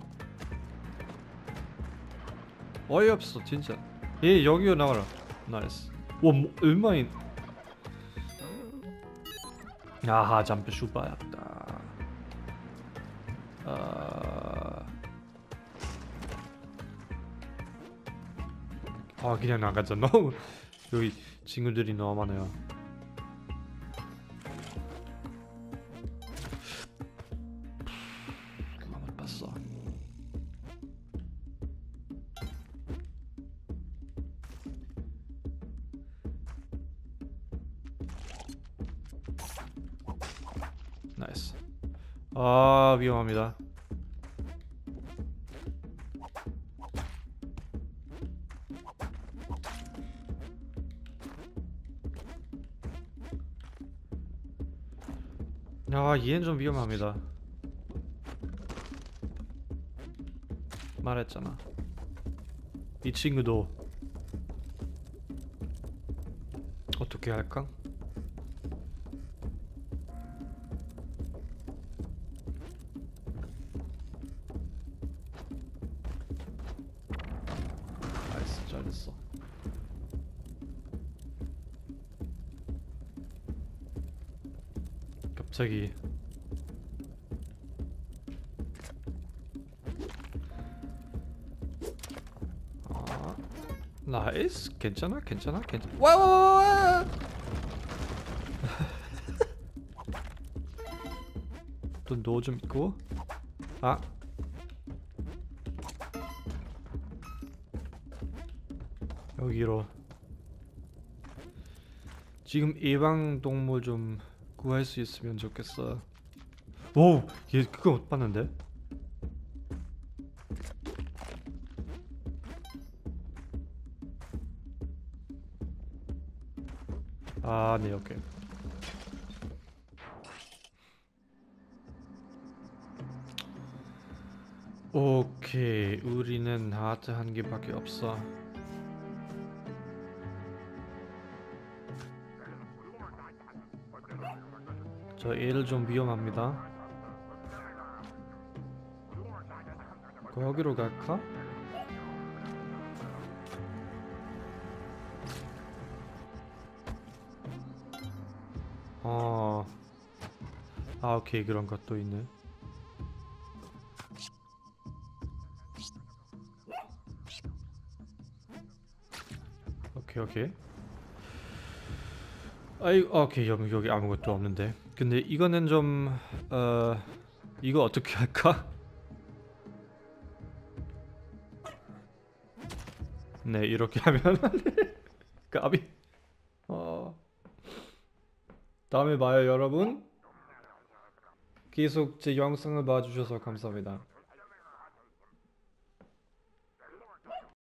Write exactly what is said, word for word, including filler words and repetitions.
어이없어 진짜. 얘 여기로 나와라. 나이스. 와, 뭐, 얼마인? 아하, 잠깐 슈퍼였다. 아, 아 그냥 나가자. 너무 여기 친구들이 너무 많아요. 그거 못 봤어. 나이스. 아 위험합니다. 아 얘는 좀 위험합니다. 말했잖아. 이 친구도 어떻게 할까? 나이스, 잘했어. 갑자기 아 나이스. 괜찮아 괜찮아 괜찮아. 와와와와. 또 노 좀 있고. 아 여기로 지금 예방동물 좀 구할 수 있으면 좋겠어. 오! 얘 그거 못 봤는데? 아, 네, 오케이. 오케이, 우리는 하트 한 개밖에 없어. 저 얘를 좀 위험합니다. 거기로 갈까? 어, 아 오케이 그런 것도 있네. 오케이 오케이. 아이 오케이 여기 여기 아무것도 없는데. 근데 이거는 좀 어 이거 어떻게 할까? 네 이렇게 하면 까비. 어 다음에 봐요 여러분. 계속 제 영상을 봐주셔서 감사합니다.